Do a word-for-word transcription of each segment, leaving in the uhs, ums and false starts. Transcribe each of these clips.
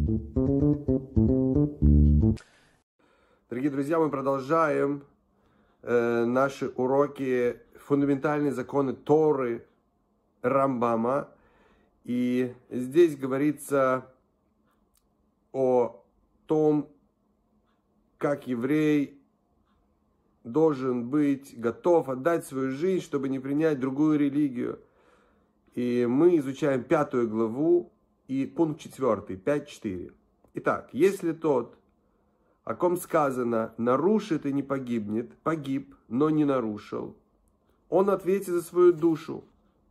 Дорогие друзья, мы продолжаем э, наши уроки «Фундаментальные законы Торы» Рамбама. И здесь говорится о том, как еврей должен быть готов отдать свою жизнь, чтобы не принять другую религию. И мы изучаем пятую главу и пункт четвертый, пять четыре. Итак, если тот, о ком сказано, нарушит и не погибнет, погиб, но не нарушил, он ответит за свою душу.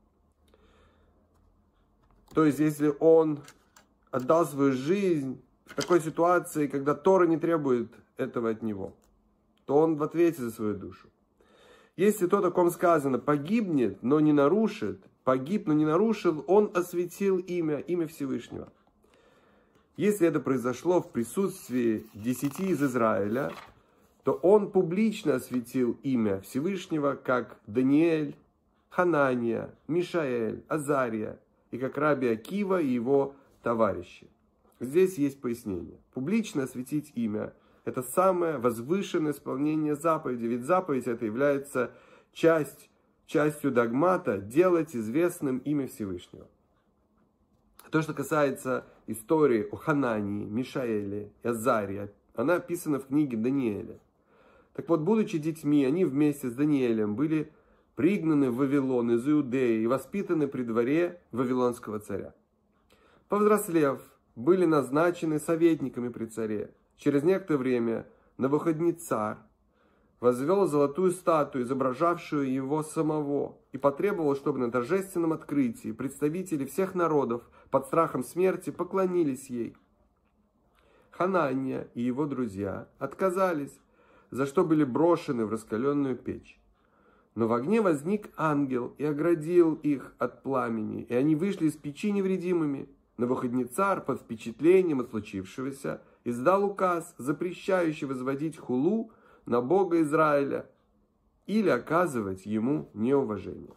То есть, если он отдал свою жизнь в такой ситуации, когда Тора не требует этого от него, то он в ответе за свою душу. Если тот, о ком сказано, погибнет, но не нарушит, погиб, но не нарушил, он осветил имя, имя Всевышнего. Если это произошло в присутствии десяти из Израиля, то он публично осветил имя Всевышнего, как Даниэль, Ханания, Мишаэль, Азария, и как Раби Акива и его товарищи. Здесь есть пояснение. Публично осветить имя – это самое возвышенное исполнение заповеди, ведь заповедь это является часть, частью догмата делать известным имя Всевышнего. То, что касается истории о Ханании, Мишаэле и Азарии, она описана в книге Даниэля. Так вот, будучи детьми, они вместе с Даниэлем были пригнаны в Вавилон из Иудеи и воспитаны при дворе вавилонского царя. Повзрослев, были назначены советниками при царе. Через некоторое время Навуходоносор возвел золотую статую, изображавшую его самого, и потребовал, чтобы на торжественном открытии представители всех народов под страхом смерти поклонились ей. Ханания и его друзья отказались, за что были брошены в раскаленную печь. Но в огне возник ангел и оградил их от пламени, и они вышли из печи невредимыми. Навуходоносор под впечатлением от случившегося издал указ, запрещающий возводить хулу на Бога Израиля или оказывать ему неуважение.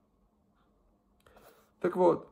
Так вот,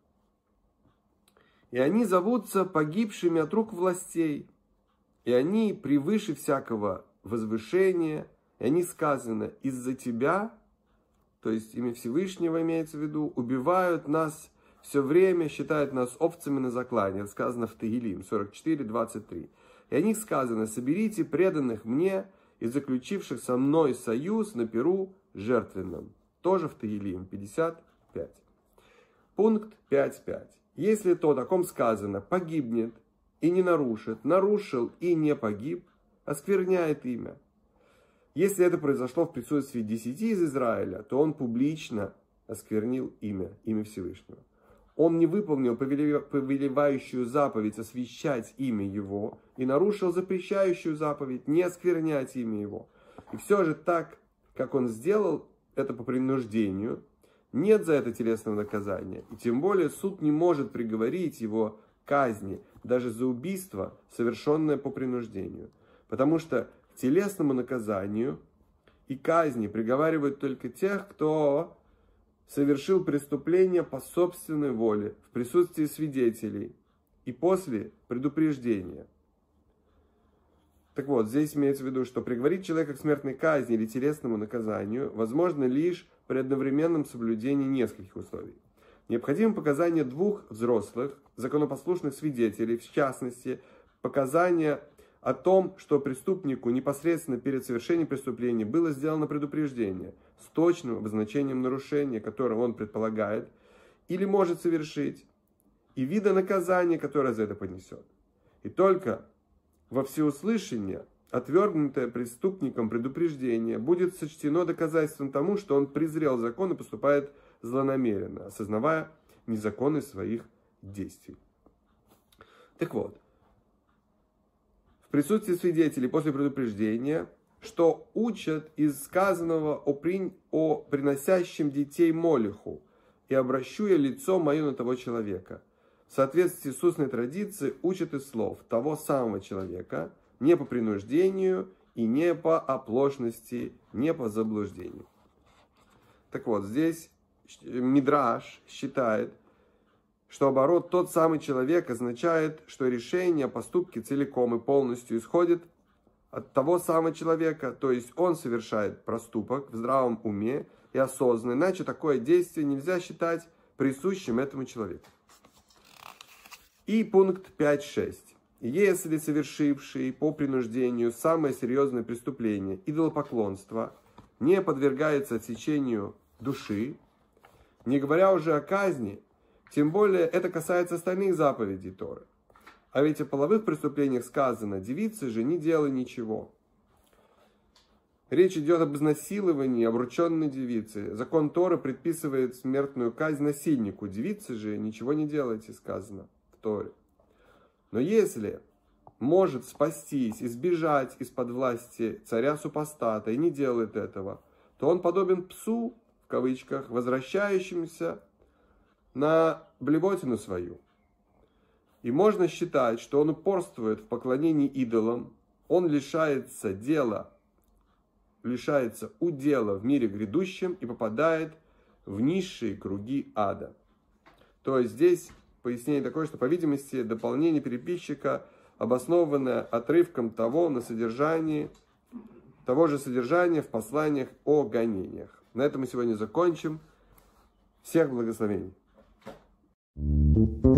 и они зовутся погибшими от рук властей, и они превыше всякого возвышения, и они сказано, из-за тебя, то есть имя Всевышнего имеется в виду, убивают нас все время, считают нас овцами на заклане. Это сказано в Тегилим сорок четыре, двадцать три. И о них сказано, соберите преданных мне и заключивших со мной союз на перу жертвенном. Тоже в Тегилим пятьдесят пять. Пункт пять пять. Если тот, о ком сказано, погибнет и не нарушит, нарушил и не погиб, оскверняет имя. Если это произошло в присутствии десяти из Израиля, то он публично осквернил имя, имя Всевышнего. Он не выполнил повелевающую заповедь освящать имя его и нарушил запрещающую заповедь не осквернять имя его. И все же так, как он сделал это по принуждению, нет за это телесного наказания. И тем более суд не может приговорить его к казни даже за убийство, совершенное по принуждению. Потому что к телесному наказанию и казни приговаривают только тех, кто совершил преступление по собственной воле, в присутствии свидетелей и после предупреждения. Так вот, здесь имеется в виду, что приговорить человека к смертной казни или телесному наказанию возможно лишь при одновременном соблюдении нескольких условий. Необходимо показания двух взрослых, законопослушных свидетелей, в частности, показания о том, что преступнику непосредственно перед совершением преступления было сделано предупреждение с точным обозначением нарушения, которое он предполагает или может совершить, и вида наказания, которое за это понесет. И только во всеуслышание отвергнутое преступником предупреждение будет сочтено доказательством тому, что он презрел закон и поступает злонамеренно, осознавая незаконность своих действий. Так вот, в присутствии свидетелей после предупреждения, что учат из сказанного о, при... о приносящем детей Молеху, и обращу я лицо мое на того человека. В соответствии с устной традицией учат из слов того самого человека, не по принуждению и не по оплошности, не по заблуждению. Так вот, здесь Мидраш считает, что оборот тот самый человек означает, что решение о поступке целиком и полностью исходит от того самого человека, то есть он совершает проступок в здравом уме и осознанно, иначе такое действие нельзя считать присущим этому человеку. И пункт пять шесть. Если совершивший по принуждению самое серьезное преступление, идолопоклонство, не подвергается отсечению души, не говоря уже о казни, тем более это касается остальных заповедей Торы. А ведь о половых преступлениях сказано: девице же не делай ничего. Речь идет об изнасиловании обрученной девицы. Закон Торы предписывает смертную казнь насильнику. Девице же ничего не делайте, сказано в Торе. Но если может спастись, избежать из-под власти царя-супостата и не делает этого, то он подобен псу, в кавычках, возвращающемуся на блевотину свою. И можно считать, что он упорствует в поклонении идолам, он лишается дела, лишается удела в мире грядущем и попадает в низшие круги ада. То есть здесь пояснение такое, что, по видимости, дополнение переписчика обоснованное отрывком того на содержании, того же содержания в посланиях о гонениях. На этом мы сегодня закончим. Всех благословений.